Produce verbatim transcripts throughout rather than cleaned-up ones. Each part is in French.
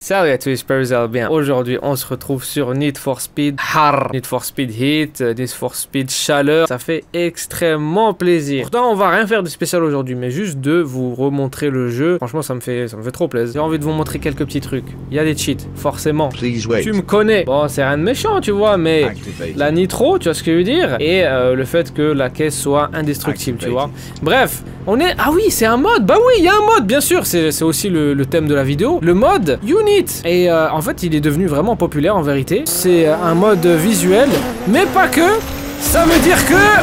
Salut à tous, j'espère que vous allez bien. Aujourd'hui, on se retrouve sur Need for Speed Har, Need for Speed Heat, Need for Speed Chaleur. Ça fait extrêmement plaisir. Pourtant, on va rien faire de spécial aujourd'hui, mais juste de vous remontrer le jeu. Franchement, ça me fait, ça me fait trop plaisir. J'ai envie de vous montrer quelques petits trucs. Il y a des cheats, forcément. Tu me connais. Bon, c'est rien de méchant, tu vois, mais Activate. La nitro, tu vois ce que je veux dire, et euh, le fait que la caisse soit indestructible, Activate. Tu vois. Bref, on est. Ah oui, c'est un mode. Bah oui, il y a un mode, bien sûr. C'est aussi le, le thème de la vidéo. Le mode Unit. Et euh, en fait, il est devenu vraiment populaire en vérité. C'est euh, un mode visuel, mais pas que. Ça veut dire que.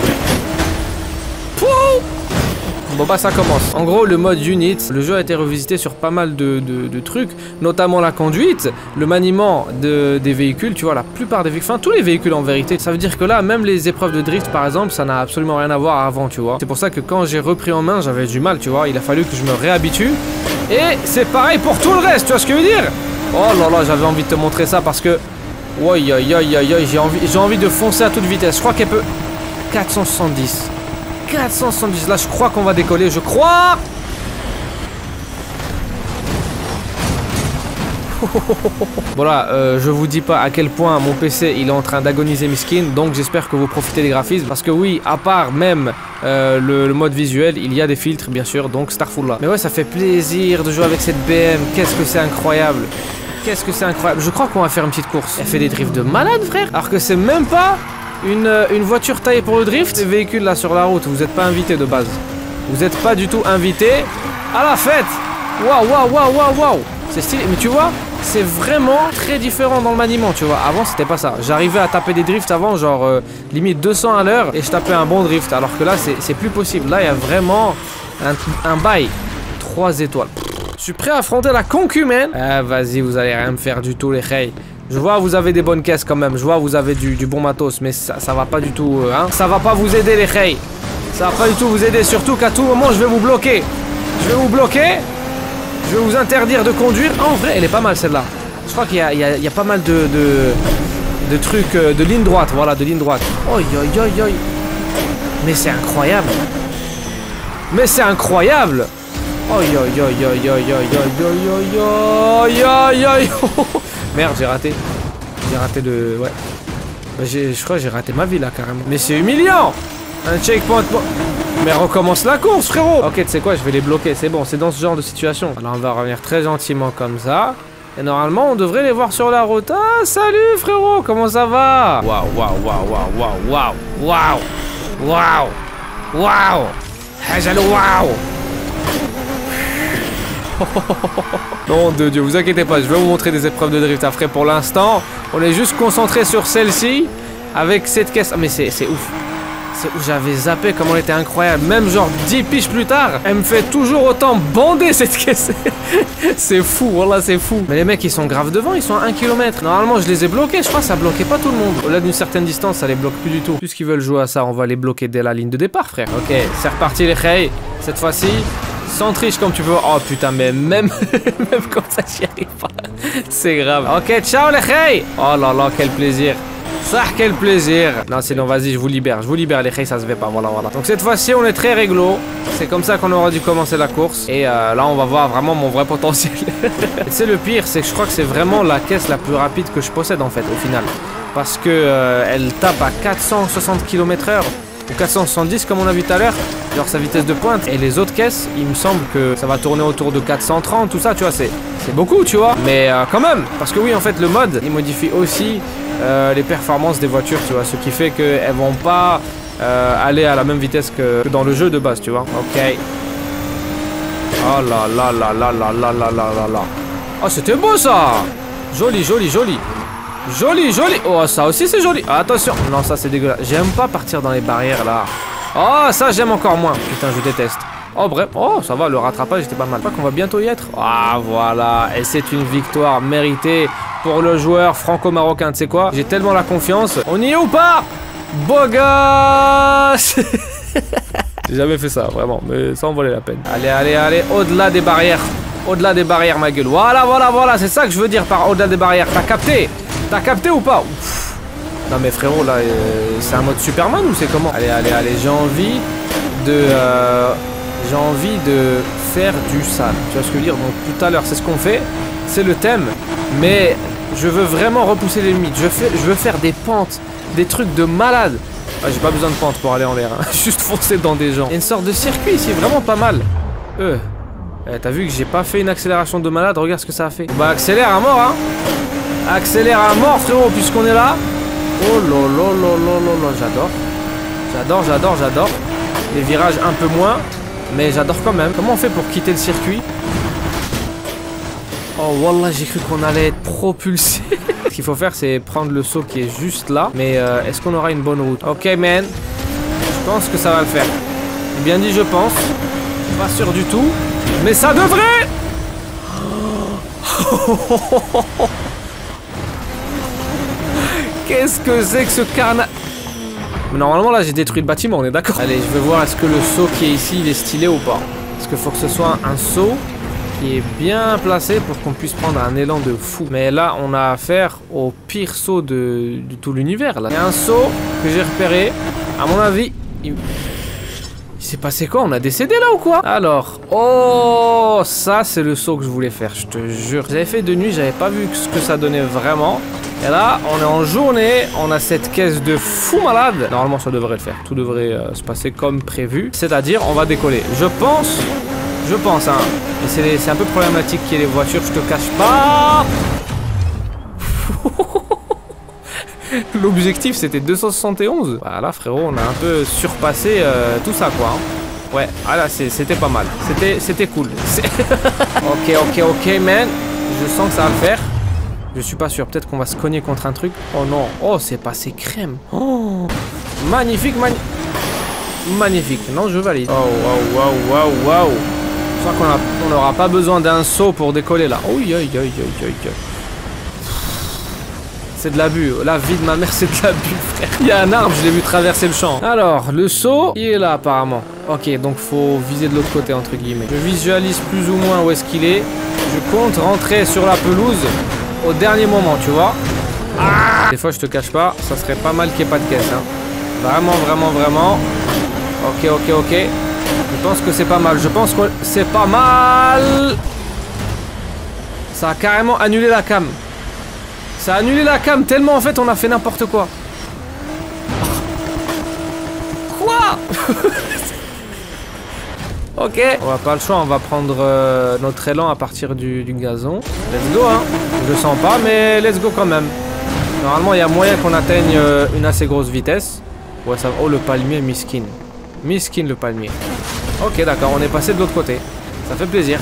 Pouh. Bon bah ça commence. En gros, le mode Unit, le jeu a été revisité sur pas mal de, de, de trucs, notamment la conduite, le maniement de, des véhicules, tu vois, la plupart des véhicules, enfin tous les véhicules en vérité. Ça veut dire que là, même les épreuves de drift par exemple, ça n'a absolument rien à voir avant, tu vois. C'est pour ça que quand j'ai repris en main, j'avais du mal, tu vois. Il a fallu que je me réhabitue. Et c'est pareil pour tout le reste, tu vois ce que je veux dire? Oh là là, j'avais envie de te montrer ça parce que... Oi, oi, oi, oi, oi, j'ai envie, j'ai envie de foncer à toute vitesse. Je crois qu'elle peut... quatre cent soixante-dix. quatre cent soixante-dix, là je crois qu'on va décoller, je crois. Voilà, euh, je vous dis pas à quel point mon P C il est en train d'agoniser mes skins, donc j'espère que vous profitez des graphismes, parce que oui, à part même euh, le, le mode visuel, il y a des filtres bien sûr, donc Starful là. Mais ouais, ça fait plaisir de jouer avec cette B M, qu'est-ce que c'est incroyable. Qu'est-ce que c'est incroyable. Je crois qu'on va faire une petite course. Elle fait des drifts de malade frère, alors que c'est même pas une, une voiture taillée pour le drift. Ces véhicules là sur la route, vous n'êtes pas invité de base. Vous n'êtes pas du tout invité à la fête. Waouh, waouh, waouh, waouh, waouh. C'est stylé, mais tu vois, c'est vraiment très différent dans le maniement, tu vois. Avant, c'était pas ça. J'arrivais à taper des drifts avant, genre euh, limite deux cents à l'heure, et je tapais un bon drift. Alors que là, c'est plus possible. Là, il y a vraiment un, un bail. trois étoiles. Je suis prêt à affronter la concumène. Ah, vas-y, vous allez rien me faire du tout, les reilles. Je vois, vous avez des bonnes caisses quand même. Je vois, vous avez du, du bon matos, mais ça, ça va pas du tout, hein. Ça va pas vous aider, les reilles. Ça va pas du tout vous aider, surtout qu'à tout moment, je vais vous bloquer. Je vais vous bloquer. Je vais vous interdire de conduire. Ah, en vrai, elle est pas mal celle-là. Je crois qu'il y, y, y a pas mal de, de, de trucs, de ligne droite. Voilà, de ligne droite. Oi, oi, oi, oi. Mais c'est incroyable. Mais c'est incroyable. Oi, oi, oi, oi, oi, oi, oi, oi, oi, oi, oi. Merde, j'ai raté. J'ai raté de... Ouais. Bah, je crois que j'ai raté ma vie là, carrément. Mais c'est humiliant. Un checkpoint. Mais recommence la course, frérot. Ok, tu sais quoi, je vais les bloquer, c'est bon, c'est dans ce genre de situation. Alors on va revenir très gentiment comme ça. Et normalement, on devrait les voir sur la route. Ah, salut, frérot, comment ça va? Waouh, waouh, waouh, waouh, waouh, waouh, waouh, waouh, waouh. Hajalou, waouh. Non de Dieu, vous inquiétez pas, je vais vous montrer des épreuves de drift après. Pour l'instant, on est juste concentré sur celle-ci avec cette caisse. Ah, mais c'est ouf. J'avais zappé comme elle était incroyable. Même genre dix piges plus tard, elle me fait toujours autant bander cette caisse. C'est fou, voilà, c'est fou. Mais les mecs, ils sont grave devant, ils sont à un kilomètre. Normalement, je les ai bloqués, je crois que ça bloquait pas tout le monde. Au-delà d'une certaine distance, ça les bloque plus du tout. Puisqu'ils veulent jouer à ça, on va les bloquer dès la ligne de départ, frère. Ok, c'est reparti les reilles. Cette fois-ci, sans triche comme tu peux. Oh putain, mais même, même comme ça, j'y arrive pas. C'est grave. Ok, ciao les reilles. Oh là là, quel plaisir. Ça, quel plaisir. Non, sinon, vas-y, je vous libère. Je vous libère, les reilles, ça se fait pas. Voilà, voilà. Donc, cette fois-ci, on est très réglo. C'est comme ça qu'on aurait dû commencer la course. Et euh, là, on va voir vraiment mon vrai potentiel. C'est le pire, c'est que je crois que c'est vraiment la caisse la plus rapide que je possède, en fait, au final. Parce que euh, elle tape à quatre cent soixante kilomètres heure. Ou quatre cent soixante-dix, comme on a vu tout à l'heure. Genre, sa vitesse de pointe. Et les autres caisses, il me semble que ça va tourner autour de quatre cent trente, tout ça, tu vois. C'est beaucoup, tu vois. Mais euh, quand même. Parce que oui, en fait, le mode, il modifie aussi... Euh, les performances des voitures, tu vois, ce qui fait qu'elles vont pas euh, aller à la même vitesse que, que dans le jeu de base, tu vois. Ok. Oh là là là là là là là là là là. Oh, c'était beau ça. Joli, joli, joli. Joli, joli. Oh, ça aussi c'est joli. Attention. Non, ça c'est dégueulasse. J'aime pas partir dans les barrières là. Oh, ça j'aime encore moins. Putain, je déteste. Oh bref, oh ça va, le rattrapage était pas mal. Je crois qu'on va bientôt y être. Ah voilà, et c'est une victoire méritée pour le joueur franco-marocain. Tu sais quoi, j'ai tellement la confiance. On y est ou pas? Beau gosse. J'ai jamais fait ça, vraiment, mais ça en valait la peine. Allez, allez, allez, au-delà des barrières. Au-delà des barrières, ma gueule. Voilà, voilà, voilà, c'est ça que je veux dire par au-delà des barrières. T'as capté? T'as capté ou pas? Ouf. Non mais frérot, là, euh, c'est un mode Superman ou c'est comment? Allez, allez, allez, j'ai envie de... Euh... J'ai envie de faire du sale. Tu vois ce que je veux dire? Donc tout à l'heure, c'est ce qu'on fait. c'est le thème. Mais je veux vraiment repousser les limites. Je, fais, je veux faire des pentes, des trucs de malade. Ah, j'ai pas besoin de pente pour aller en l'air, hein. Juste foncer dans des gens. Il y a une sorte de circuit ici, vraiment pas mal. Euh. Eh, t'as vu que j'ai pas fait une accélération de malade, regarde ce que ça a fait. Bah accélère à mort, hein. Accélère à mort, frérot, puisqu'on est là. Oh là là là là là là, j'adore. J'adore, j'adore, j'adore. Les virages un peu moins, mais j'adore quand même. Comment on fait pour quitter le circuit? Oh wallah, j'ai cru qu'on allait être propulsé. Ce qu'il faut faire, c'est prendre le saut qui est juste là. Mais euh, est-ce qu'on aura une bonne route? Ok, man. Je pense que ça va le faire. J'ai bien dit, je pense. Pas sûr du tout. Mais ça devrait. Qu'est-ce que c'est que ce carnage? Normalement, là, j'ai détruit le bâtiment, on est d'accord? Allez, je vais voir est-ce que le saut qui est ici, il est stylé ou pas. Parce qu'il faut que ce soit un saut qui est bien placé pour qu'on puisse prendre un élan de fou. Mais là, on a affaire au pire saut de, de tout l'univers. Il y a un saut que j'ai repéré. À mon avis, il, il s'est passé quoi? On a décédé là ou quoi? Alors, oh, ça c'est le saut que je voulais faire, je te jure. J'avais fait de nuit, j'avais pas vu ce que ça donnait vraiment. Et là, on est en journée, on a cette caisse de fou malade. Normalement, ça devrait le faire. Tout devrait euh, se passer comme prévu. C'est-à-dire, on va décoller. Je pense... Je pense, hein. Et c'est un peu problématique qu'il y ait les voitures, je te cache pas. L'objectif, c'était deux cent soixante et onze. Voilà, frérot, on a un peu surpassé euh, tout ça, quoi. Hein. Ouais, ah là, c'était pas mal. C'était cool. Ok, ok, ok, man. Je sens que ça va le faire. Je suis pas sûr. Peut-être qu'on va se cogner contre un truc. Oh non. Oh, c'est passé crème. Oh. Magnifique, magnifique. Magnifique. Non, je valide. Oh, waouh, waouh, waouh, waouh. Je crois qu'on n'aura pas besoin d'un saut pour décoller là. Oh, aïe, aïe, aïe, aïe, aïe. C'est de l'abus. La vie de ma mère, c'est de l'abus, frère. Il y a un arbre, je l'ai vu traverser le champ. Alors, le saut, il est là apparemment. Ok, donc faut viser de l'autre côté, entre guillemets. Je visualise plus ou moins où est-ce qu'il est. Je compte rentrer sur la pelouse au dernier moment, tu vois. Ah, des fois, je te cache pas, ça serait pas mal qu'il n'y ait pas de caisse. Hein. Vraiment, vraiment, vraiment. Ok, ok, ok. Je pense que c'est pas mal. Je pense que c'est pas mal. Ça a carrément annulé la cam. Ça a annulé la cam tellement en fait on a fait n'importe quoi. Quoi? Ok. On va pas le choix, on va prendre euh, notre élan à partir du, du gazon. Let's go, hein. Je le sens pas, mais let's go quand même. Normalement, il y a moyen qu'on atteigne euh, une assez grosse vitesse. Ouais, ça... Oh, le palmier, miskin. Miskin, le palmier. Ok, d'accord, on est passé de l'autre côté. Ça fait plaisir.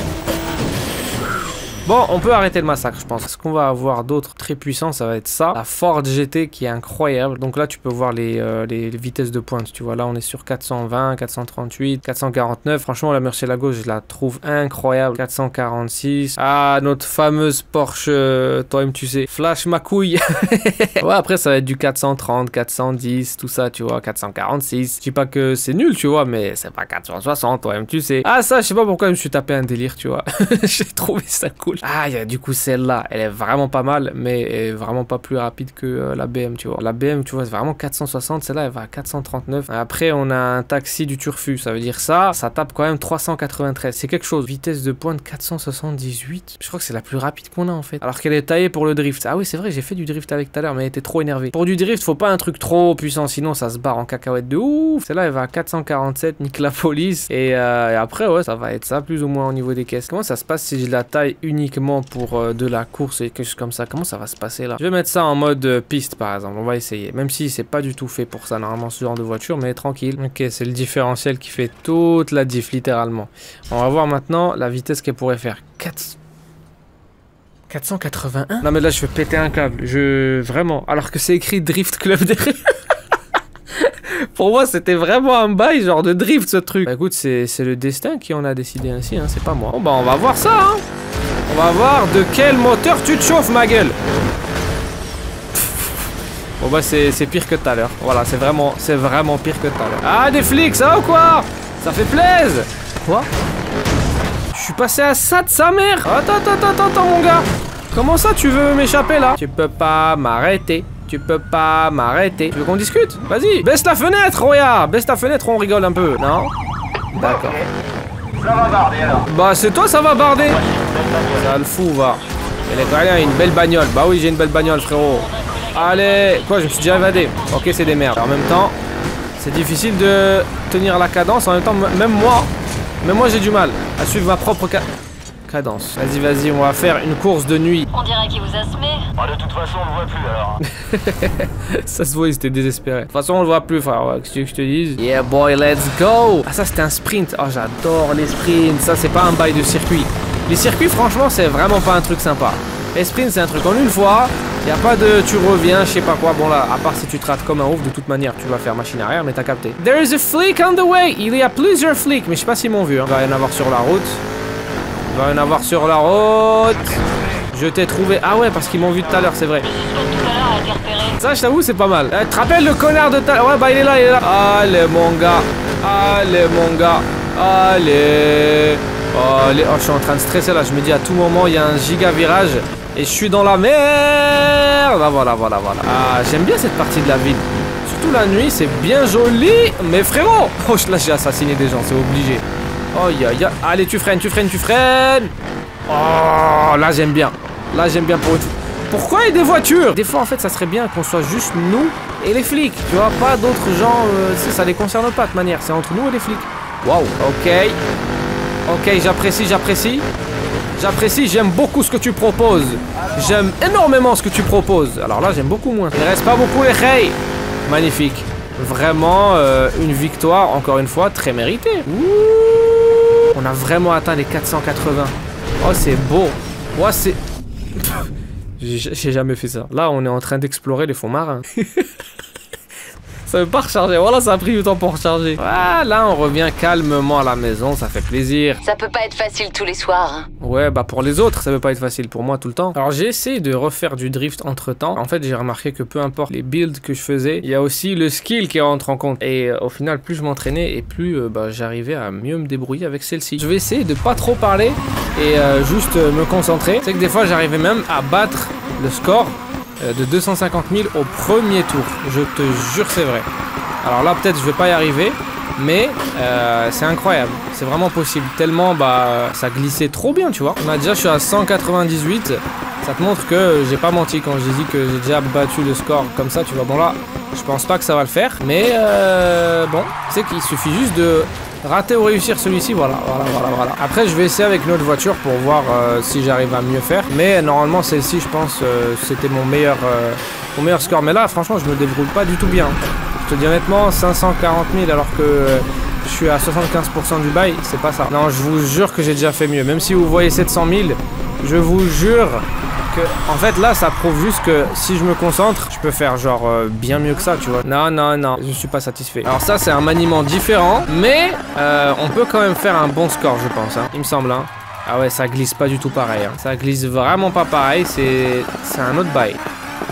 Bon, on peut arrêter le massacre, je pense. Ce qu'on va avoir d'autres très puissants, ça va être ça. La Ford G T qui est incroyable. Donc là, tu peux voir les, euh, les, les vitesses de pointe. Tu vois, là, on est sur quatre cent vingt, quatre cent trente-huit, quatre cent quarante-neuf. Franchement, la Murcielago, je la trouve incroyable. quatre cent quarante-six. Ah, notre fameuse Porsche, euh, toi-même, tu sais. Flash ma couille. Ouais, après, ça va être du quatre cent trente, quatre cent dix, tout ça, tu vois. quatre cent quarante-six. Je dis pas que c'est nul, tu vois, mais c'est pas quatre cent soixante, toi-même, tu sais. Ah, ça, je sais pas pourquoi je me suis tapé un délire, tu vois. J'ai trouvé ça cool. Ah, y a, du coup, celle-là, elle est vraiment pas mal, mais elle est vraiment pas plus rapide que euh, la B M, tu vois. La B M, tu vois, c'est vraiment quatre cent soixante, celle-là, elle va à quatre cent trente-neuf. Après, on a un taxi du Turfu, ça veut dire ça, ça tape quand même trois cent quatre-vingt-treize. C'est quelque chose. Vitesse de pointe quatre cent soixante-dix-huit. Je crois que c'est la plus rapide qu'on a, en fait. Alors qu'elle est taillée pour le drift. Ah oui, c'est vrai, j'ai fait du drift avec tout à l'heure, mais elle était trop énervée. Pour du drift, faut pas un truc trop puissant, sinon ça se barre en cacahuète de ouf. Celle-là, elle va à quatre cent quarante-sept, nique la police. Et, euh, et après, ouais, ça va être ça, plus ou moins au niveau des caisses. Comment ça se passe si je la taille uniquement pour euh, de la course et quelque chose comme ça? Comment ça va se passer là? Je vais mettre ça en mode euh, piste par exemple, on va essayer. Même si c'est pas du tout fait pour ça normalement ce genre de voiture, mais tranquille. Ok, c'est le différentiel qui fait toute la diff littéralement. On va voir maintenant la vitesse qu'elle pourrait faire. quatre... quatre cent quatre-vingt-un? Non mais là je vais péter un câble, je... Vraiment, alors que c'est écrit Drift Club derrière. Pour moi, c'était vraiment un bail, genre de drift, ce truc. Bah écoute, c'est le destin qui en a décidé ainsi, hein, c'est pas moi. Bon bah on va voir ça, hein. On va voir de quel moteur tu te chauffes, ma gueule. Bon bah c'est pire que tout à l'heure. Voilà, c'est vraiment, c'est vraiment pire que tout à l'heure. Ah, des flics, ça ou quoi? Ça fait plaisir. Quoi? Je suis passé à ça de sa mère. Attends, attends, attends, attends, mon gars. Comment ça, tu veux m'échapper, là? Tu peux pas m'arrêter. Tu peux pas m'arrêter. Tu veux qu'on discute? Vas-y, baisse la fenêtre, Roya. Baisse ta fenêtre, on rigole un peu. Non? D'accord. Ça va barder alors. Bah c'est toi, ça va barder. Ça le fout, va. Elle est allez, une belle bagnole. Bah oui, j'ai une belle bagnole, frérot. Allez, quoi, je me suis déjà évadé. Ok, c'est des merdes. En même temps, c'est difficile de tenir la cadence. En même temps, même moi, même moi, j'ai du mal à suivre ma propre ca cadence. Vas-y, vas-y, on va faire une course de nuit. On dirait qu'il vous a semé. Ah, de toute façon, on le voit plus alors. Ça se voit, il était désespéré. De toute façon, on le voit plus, frère. Ouais, qu'est-ce que je te dise? Yeah, boy, let's go. Ah, ça, c'était un sprint. Oh, j'adore les sprints. Ça, c'est pas un bail de circuit. Les circuits, franchement, c'est vraiment pas un truc sympa. Les sprints, c'est un truc en une fois. Y a pas de tu reviens, je sais pas quoi. Bon, là, à part si tu te rates comme un ouf, de toute manière, tu vas faire machine arrière, mais t'as capté. There is a flick on the way. Il y a plusieurs flics, mais je sais pas s'ils m'ont vu. Hein. Il va y en avoir sur la route. Il va y en avoir sur la route. Je t'ai trouvé. Ah ouais, parce qu'ils m'ont vu tout à l'heure, c'est vrai. Ça, je t'avoue, c'est pas mal. Euh, tu te rappelles le connard de tout à l'heure? Ouais, bah il est là, il est là. Allez, mon gars. Allez, mon gars. Allez. Allez. Oh, je suis en train de stresser là. Je me dis à tout moment, il y a un giga virage. Et je suis dans la merde. Ah, voilà, voilà, voilà. Ah, j'aime bien cette partie de la ville. Surtout la nuit, c'est bien joli. Mais frérot. Oh, là, j'ai assassiné des gens, c'est obligé. Oh, ya, ya. Allez, tu freines, tu freines, tu freines. Oh, là, j'aime bien. Là, j'aime bien pour une fois. Pourquoi il y a des voitures? Des fois, en fait, ça serait bien qu'on soit juste nous et les flics. Tu vois, pas d'autres gens. Euh, ça les concerne pas de toute manière. C'est entre nous et les flics. Waouh, ok. Ok, j'apprécie, j'apprécie. J'apprécie, j'aime beaucoup ce que tu proposes. J'aime énormément ce que tu proposes. Alors là, j'aime beaucoup moins. Il reste pas beaucoup les hey. Magnifique. Vraiment euh, une victoire, encore une fois, très méritée. Ouh. On a vraiment atteint les quatre cent quatre-vingts. Oh, c'est beau. Ouais, c'est... J'ai jamais fait ça. Là, on est en train d'explorer les fonds marins. Ça veut pas recharger. Voilà, ça a pris du temps pour recharger. Voilà, on revient calmement à la maison. Ça fait plaisir. Ça peut pas être facile tous les soirs. Ouais, bah pour les autres, ça veut pas être facile. Pour moi, tout le temps. Alors, j'ai essayé de refaire du drift entre temps. En fait, j'ai remarqué que peu importe les builds que je faisais, il y a aussi le skill qui rentre en compte. Et euh, au final, plus je m'entraînais et plus euh, bah, j'arrivais à mieux me débrouiller avec celle-ci. Je vais essayer de pas trop parler et euh, juste euh, me concentrer. C'est que des fois, j'arrivais même à battre le score de deux cent cinquante mille au premier tour. Je te jure, c'est vrai. Alors là, peut-être je vais pas y arriver, mais euh, c'est incroyable. C'est vraiment possible. Tellement, bah, ça glissait trop bien, tu vois. On a déjà, je suis à cent quatre-vingt-dix-huit. Ça te montre que j'ai pas menti quand je dis que j'ai déjà battu le score comme ça, tu vois. Bon là, je pense pas que ça va le faire, mais euh, bon, c'est qu'il suffit juste de rater ou réussir celui-ci, voilà, voilà, voilà, voilà. Après, je vais essayer avec une autre voiture pour voir euh, si j'arrive à mieux faire. Mais normalement, celle-ci, je pense, euh, c'était mon meilleur, euh, mon meilleur score. Mais là, franchement, je me débrouille pas du tout bien. Je te dis honnêtement, cinq cent quarante mille alors que euh, je suis à soixante-quinze pour cent du bail, c'est pas ça. Non, je vous jure que j'ai déjà fait mieux. Même si vous voyez sept cent mille, je vous jure que, en fait, là, ça prouve juste que si je me concentre, je peux faire genre euh, bien mieux que ça, tu vois. Non, non, non, je suis pas satisfait. Alors ça, c'est un maniement différent, mais euh, on peut quand même faire un bon score, je pense, hein. Il me semble, hein. Ah ouais, ça glisse pas du tout pareil, hein. Ça glisse vraiment pas pareil, c'est c'est un autre bail.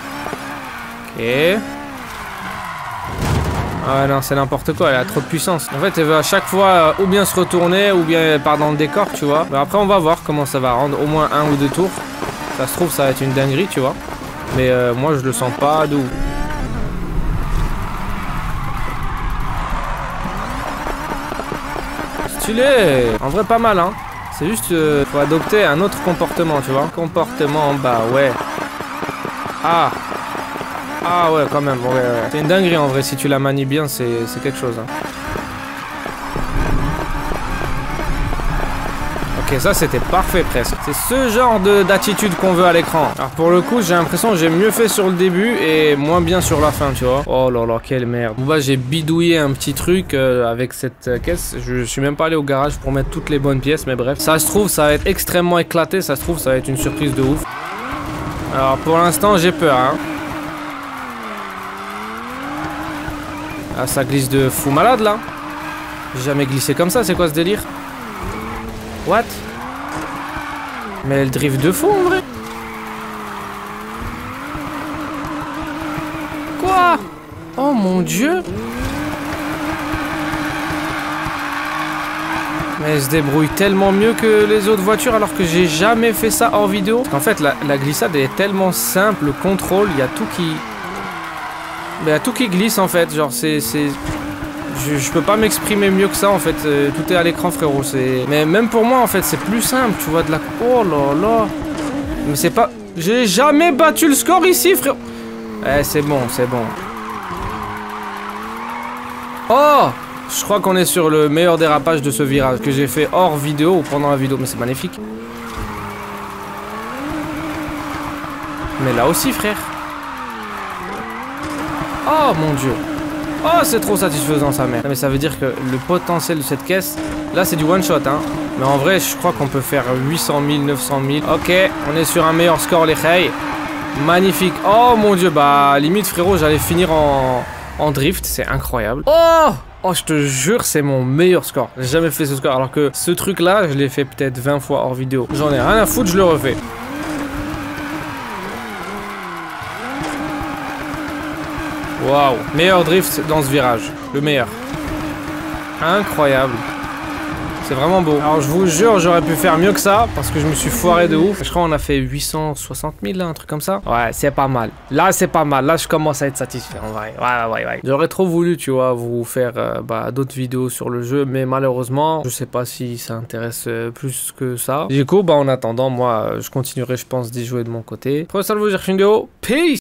Ok. Ah non, c'est n'importe quoi, elle a trop de puissance. En fait, elle veut à chaque fois euh, ou bien se retourner, ou bien elle part dans le décor, tu vois. Mais après, on va voir comment ça va rendre au moins un ou deux tours. Ça se trouve, ça va être une dinguerie, tu vois. Mais euh, moi, je le sens pas d'où. Stylé. En vrai, pas mal, hein. C'est juste, euh, faut adopter un autre comportement, tu vois. Comportement en bas, ouais. Ah. Ah ouais, quand même, ouais, ouais. C'est une dinguerie, en vrai. Si tu la manies bien, c'est quelque chose, hein. Ok, ça c'était parfait presque. C'est ce genre d'attitude qu'on veut à l'écran. Alors pour le coup, j'ai l'impression que j'ai mieux fait sur le début et moins bien sur la fin, tu vois. Oh là là, quelle merde. Bon bah j'ai bidouillé un petit truc euh, avec cette euh, caisse. Je, je suis même pas allé au garage pour mettre toutes les bonnes pièces, mais bref. Ça se trouve, ça va être extrêmement éclaté. Ça se trouve, ça va être une surprise de ouf. Alors pour l'instant, j'ai peur, hein. Ah, ça glisse de fou malade là. J'ai jamais glissé comme ça, c'est quoi ce délire? What? Mais elle drift de fou en vrai. Quoi? Oh mon dieu. Mais elle se débrouille tellement mieux que les autres voitures alors que j'ai jamais fait ça hors vidéo. Parce qu'en fait la, la glissade est tellement simple, le contrôle, il y a tout qui... Il y a tout qui glisse en fait, genre c'est... Je, je peux pas m'exprimer mieux que ça en fait, euh, tout est à l'écran frérot, c'est... Mais même pour moi en fait c'est plus simple, tu vois de la... Oh là là. Mais c'est pas... J'ai jamais battu le score ici, frère. Eh, c'est bon, c'est bon. Oh! Je crois qu'on est sur le meilleur dérapage de ce virage que j'ai fait hors vidéo ou pendant la vidéo. Mais c'est magnifique. Mais là aussi, frère. Oh mon dieu. Oh, c'est trop satisfaisant, sa mère. Mais ça veut dire que le potentiel de cette caisse, là, c'est du one shot, hein. Mais en vrai, je crois qu'on peut faire huit cent mille, neuf cent mille. Ok, on est sur un meilleur score, les Khay. Magnifique. Oh mon dieu, bah, limite, frérot, j'allais finir en, en drift. C'est incroyable. Oh! Oh, je te jure, c'est mon meilleur score. J'ai jamais fait ce score, alors que ce truc-là, je l'ai fait peut-être vingt fois hors vidéo. J'en ai rien à foutre, je le refais. Waouh, meilleur drift dans ce virage, le meilleur. Incroyable. C'est vraiment beau. Alors je vous jure, j'aurais pu faire mieux que ça parce que je me suis foiré de ouf. Je crois qu'on a fait huit cent soixante mille là, un truc comme ça. Ouais, c'est pas mal. Là, c'est pas mal. Là, je commence à être satisfait en vrai. Ouais, ouais, ouais. J'aurais trop voulu, tu vois, vous faire euh, bah, d'autres vidéos sur le jeu, mais malheureusement, je sais pas si ça intéresse euh, plus que ça. Du coup, bah en attendant, moi, je continuerai, je pense, d'y jouer de mon côté. Prenez ça, vous dire une vidéo. Peace.